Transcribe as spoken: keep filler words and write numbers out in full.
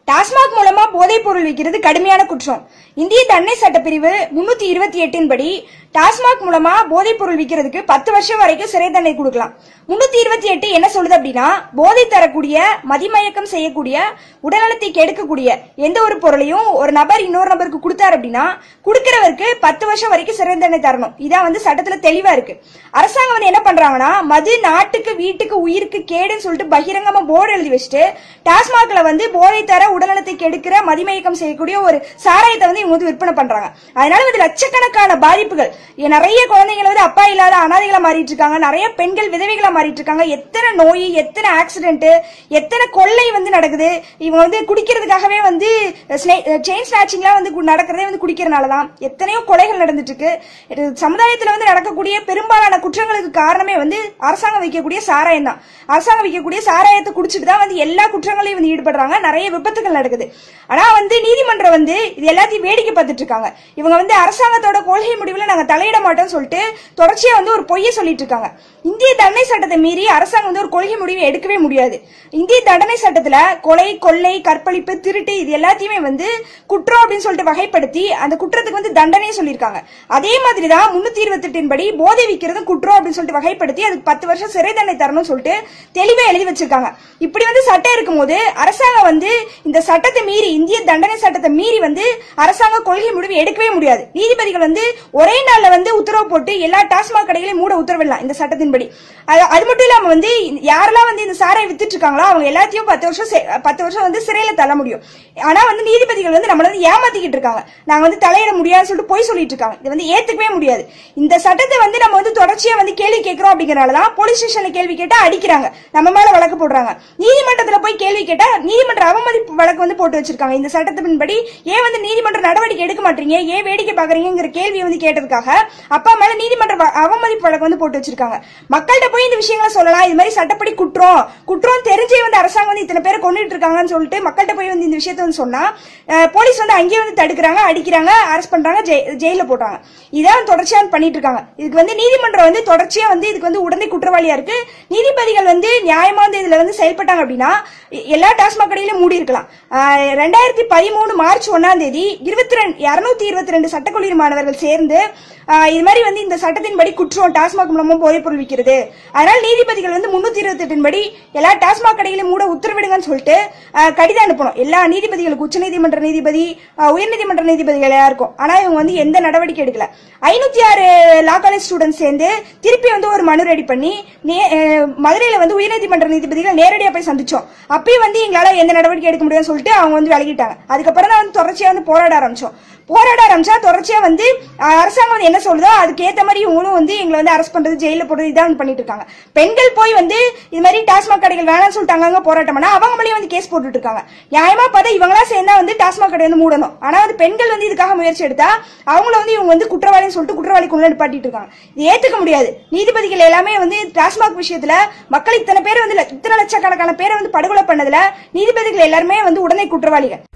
டாஸ்மாக் மூலமா போதைப் பொருள் விற்கிறது கடுமையான குற்றம். இந்திய தண்டனை சட்டப்பிரிவு முன்னூத்தி இருபத்தி எட்டின் படி டாஸ்மாக் மூலமா போதைப் பொருள் விற்கிறதுக்கு பத்து வருஷம் வரைக்கும் சிறை தண்டனை கொடுக்கலாம். முன்னூத்தி இருபத்தி எட்டு என்ன சொல்லுது அப்படின்னா, போதை தரக்கூடிய, மதிமயக்கம் செய்யக்கூடிய, உடல்நலத்தை கெடுக்கக்கூடிய எந்த ஒரு பொருளையும் ஒரு நபர் இன்னொரு நபருக்கு கொடுத்தாரு அப்படின்னா கொடுக்கிறவருக்கு பத்து வருஷம் வரைக்கும் சிறை தண்டனை தரணும். இதான் வந்து சட்டத்துல தெளிவா இருக்கு. அரசாங்கம் வந்து என்ன பண்றாங்கன்னா, மது நாட்டுக்கு வீட்டுக்கு உயிருக்கு கேடுன்னு சொல்லிட்டு பகிரங்கமா போர்டு எழுதி வச்சுட்டு டாஸ்மாக்ல வந்து போதை தர, உடல்நலத்தை கெடுக்கிற, மதிமயக்கம் செய்யக்கூடிய ஒரு சாராயத்தை வந்து இவங்க வந்து விற்பனை பண்றாங்க. அதனால வந்து லட்சக்கணக்கான பாதிப்புகள். நிறைய குழந்தைகள் வந்து அப்பா இல்லாத அனாதைகளா மாறிட்டு இருக்காங்க. நிறைய பெண்கள் விதவைகளா மாறிட்டு இருக்காங்க. எத்தனை நோய், எத்தனை ஆக்சிடென்ட், எத்தனை கொள்ளை வந்து நடக்குது. இவங்க வந்து குடிக்கிறதுக்காகவே வந்து செயின் ஸ்நாச்சிங்லாம் வந்து நடக்கிறதே வந்து குடிக்கிறனாலதான். எத்தனையோ கொலைகள் நடந்துட்டு இருக்கு. சமுதாயத்துல வந்து நடக்கக்கூடிய பெரும்பாலான குற்றங்களுக்கு காரணமே வந்து அரசாங்கம் வைக்கக்கூடிய சாராயம் தான். அரசாங்கம் வைக்கக்கூடிய சாராயத்தை குடிச்சிட்டு தான் வந்து எல்லா குற்றங்களையும் வந்து ஈடுபடுறாங்க. நிறைய விபத்துகள் நடக்குது. ஆனா வந்து நீதிமன்றம் வந்து இது எல்லாத்தையும் வேடிக்கை பார்த்துட்டு இருக்காங்க. இவங்க வந்து அரசாங்கத்தோட கொள்கை முடிவுல நாங்க தலையிட மாட்டோம் சொல்லிட்டு தொடர்ச்சியா வந்து ஒரு பொய்யை சொல்லிட்டு இருக்காங்க. இந்திய தண்டனை சட்டத்தை மீறி அரசாங்கம் வந்து ஒரு கொள்கை முடிவை எடுக்கவே முடியாது. இந்திய தண்டனை சட்டத்துல கொலை, கொள்ளை, கற்பழிப்பு, திருட்டு இது எல்லாத்தையுமே வந்து குற்றம் அப்படின்னு சொல்லிட்டு வகைப்படுத்தி அந்த குற்றத்துக்கு வந்து தண்டனை சொல்லியிருக்காங்க. அதே மாதிரிதான் முன்னூத்தி இருபத்தி எட்டின் படி போதை விற்கிறது குற்றம் அப்படின்னு சொல்லிட்டு வகைப்படுத்தி அதுக்கு பத்து வருஷம் சிறை தண்டனை தரணும்னு சொல்லிட்டு தெளிவா எழுதி வச்சிருக்காங்க. இப்படி வந்து சட்டம் இருக்கும்போது அரசாங்கம் வந்து இந்த சட்டத்தை மீறி, இந்திய தண்டனை சட்டத்தை மீறி வந்து அரசாங்கம் கொள்கை முடிவு எடுக்கவே முடியாது. நீதிபதிகள் வந்து ஒரே நாள்ல வந்து உத்தரவு போட்டு எல்லா டாஸ்மாக் கடைகளையும் மூட உத்தரவிடலாம் இந்த சட்டத்தின்படி. அது மட்டும் இல்லாம வந்து யாரெல்லாம் வந்து இந்த சாராயை வித்துட்டு இருக்காங்களோ அவங்க எல்லாத்தையும் பத்து வருஷம் பத்து வருஷம் வந்து சிறையில தள்ள முடியும். ஆனா வந்து நீதிபதிகள் வந்து நம்மள வந்து ஏமாத்திக்கிட்டு இருக்காங்க. நாங்க வந்து தலையிட முடியாதுன்னு சொல்லிட்டு போய் சொல்லிட்டு இருக்காங்க. இது வந்து ஏத்துக்கவே முடியாது. இந்த சட்டத்தை வந்து நம்ம வந்து தொடர்ச்சியா வந்து கேள்வி கேட்கிறோம். அப்படிங்கறதுனாலதான் போலீஸ் ஸ்டேஷன்ல கேள்வி கேட்டா அடிக்கிறாங்க, நம்ம மேல வழக்கு போடுறாங்க. நீதிமன்றத்துல போய் கேள்வி கேட்டா நீதிமன்ற அவமதிப்பு வழக்கு வந்து போட்டு வச்சிருக்காங்க. இந்த சட்டத்தின்படி ஏன் வந்து நீதிமன்ற நடவடிக்கை எடுக்க மாட்டீங்க, ஏன் வேடிக்கை பாக்குறீங்கிற கேள்வி வந்து கேட்டதுக்காக அப்பா மேல நீதிமன்ற அவமதிப்பு வழக்கு வந்து போட்டு வச்சிருக்காங்க. மக்கள்கிட்ட போய் இந்த விஷயங்களை சொல்லலாம். இது மாதிரி சட்டப்படி குற்றம் குற்றம் தெரிஞ்சே வந்து அரசாங்கம் வந்து இத்தனை பேரை கொண்டுட்டு இருக்காங்கன்னு சொல்லிட்டு மக்கள்கிட்ட போய் வந்து இந்த விஷயத்த வந்து சொன்னா போலீஸ் வந்து அங்கேயே வந்து தடுக்கிறாங்க, அடிக்கிறாங்க, அரெஸ்ட் பண்றாங்க, ஜெயில போட்டாங்க. இதான் தொடர்ச்சியா பண்ணிட்டு இருக்காங்க. இதுக்கு வந்து நீதிமன்றம் வந்து தொடர்ச்சியா வந்து இதுக்கு வந்து உடனே குற்றவாளியா இருக்கு. நீதிபதிகள் வந்து நியாயமா வந்து இதுல வந்து செயல்பட்டாங்க அப்படின்னா எல்லா டாஸ்மாக் கடையிலும் மூடி இருக்கலாம். ரெண்டாயிரத்தி பதிமூணு மார்ச் ஒன்னாம் தேதி இருபத்தி ரெண்டு இருநூத்தி இருபத்தி ரெண்டு சட்டக்கல்லூரி மாணவர்கள் சேர்ந்து இது மாதிரி வந்து இந்த சட்டத்தின்படி குற்றம் டாஸ்மாக் மூலமா போதைப் பொருள் விற்கிறது, அதனால நீதிபதிகள் வந்து முன்னூத்தி இருபத்தி எட்டின் படி எல்லா டாஸ்மாக் கடைகளையும் மூட உத்தரவிடுங்கன்னு சொல்லிட்டு கடிதம் அனுப்பணும் எல்லா நீதிபதிகளுக்கு. உச்சநீதிமன்ற நீதிபதி, உயர்நீதிமன்ற நீதிபதிகள் இருக்கும். ஆனா இவங்க வந்து எந்த நடவடிக்கை எடுக்கல. ஐநூத்தி ஆறு லா காலேஜ் ஸ்டூடெண்ட் சேர்ந்து திருப்பி வந்து ஒரு மனு ரெடி பண்ணி மதுரையில வந்து உயர்நீதிமன்ற நீதிபதிகள் நேரடியா போய் சந்திச்சோம். அப்பயும் வந்து எங்களால எந்த நடவடிக்கை எடுக்க முடியும்னு சொல்லிட்டு அவங்க வந்து விலகிட்டாங்க. அதுக்கப்புறம் தான் வந்து தொடர்ச்சியா வந்து போராட ஆரம்பிச்சோம். போராட ஆரம்பிச்சா தொடர்ச்சியா வந்து அரசாங்கம் வந்து என்ன சொல்லுதோ அதுக்கு ஏத்த மாதிரி இவங்களும் வந்து எங்களை வந்து அரெஸ்ட் பண்றது, ஜெயில போடுறது இதான் பண்ணிட்டு இருக்காங்க. பெண்கள் போய் வந்து இது மாதிரி டாஸ்மாக் கடைகள் வேணாம்னு சொல்லிட்டாங்க, போராட்டம் பண்ணா அவங்க மேலேயே வந்து கேஸ் போட்டுட்டு இருக்காங்க. நியாயமா பார்த்தா இவங்களா சேர்ந்தா வந்து டாஸ்மாக் கடை வந்து மூடணும். ஆனா வந்து பெண்கள் வந்து இதுக்காக முயற்சி எடுத்தா அவங்கள வந்து இவங்க வந்து குற்றவாளின்னு சொல்லிட்டு குற்றவாளிக்குள்ள நிப்பாட்டிட்டு இருக்காங்க. இது ஏத்துக்க முடியாது. நீதிபதிகள் எல்லாமே வந்து டாஸ்மாக் விஷயத்துல மக்கள் இத்தனை பேர் வந்து இத்தனை லட்சக்கணக்கான பேரை வந்து படுகொலை பண்ணதுல நீதிபதிகள் எல்லாருமே வந்து உடனே குற்றவாளிகள்.